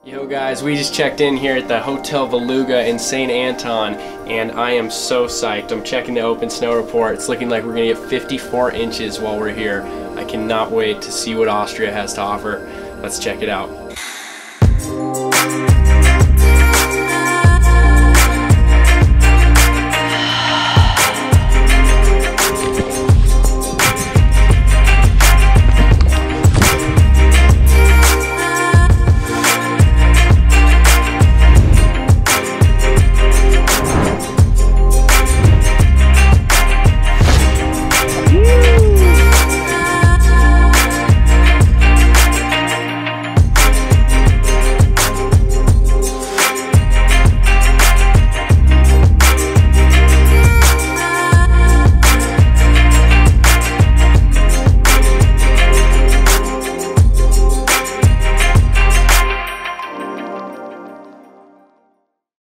Yo guys, we just checked in here at the Hotel Beluga in St. Anton and I am so psyched. I'm checking the open snow report. It's looking like we're gonna get 54 inches while we're here. I cannot wait to see what Austria has to offer. Let's check it out.